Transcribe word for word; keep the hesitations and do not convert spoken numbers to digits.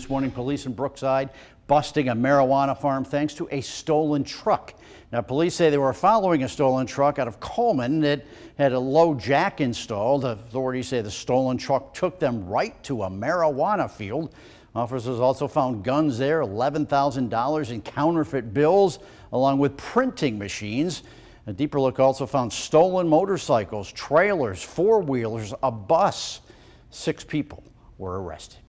this morning, police in Brookside busting a marijuana farm thanks to a stolen truck. Now, police say they were following a stolen truck out of Coleman that had a low jack installed. Authorities say the stolen truck took them right to a marijuana field. Officers also found guns there, eleven thousand dollars in counterfeit bills, along with printing machines. A deeper look also found stolen motorcycles, trailers, four-wheelers, a bus. Six people were arrested.